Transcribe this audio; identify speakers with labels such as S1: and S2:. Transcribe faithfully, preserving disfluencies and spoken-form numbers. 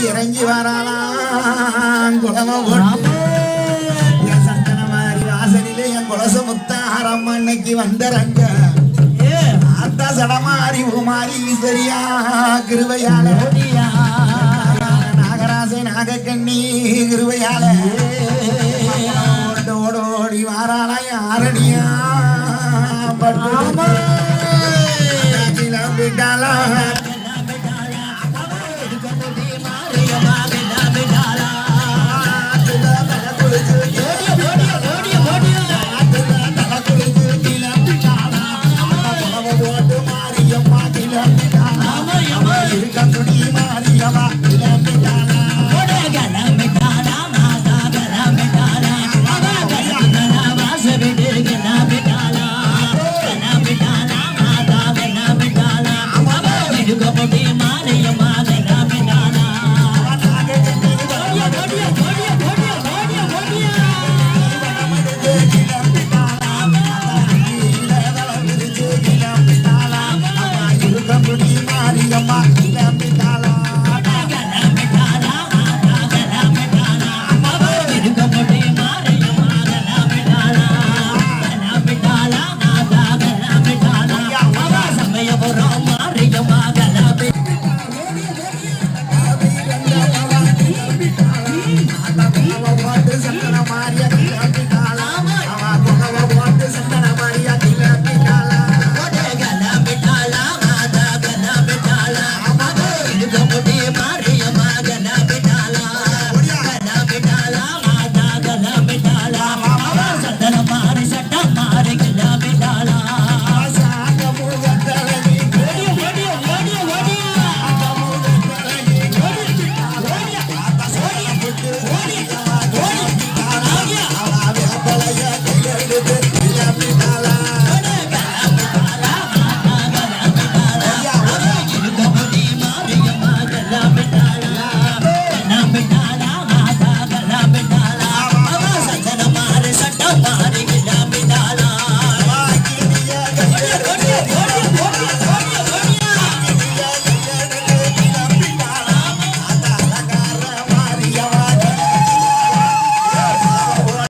S1: இறங்கி வராலாம் குளம போட்டு என் சந்தன மாதிரி வாசலிலே என் குலச முத்தாரம் அன்னைக்கு வந்தரங்க ஆத்தா சடமாரி உமாரி சரியா கிருவையால நாகராசை நாகக்கண்ணி கிருவையால ஓட ஓடி வாராளா யாரடியா பட்டு விட்டாலா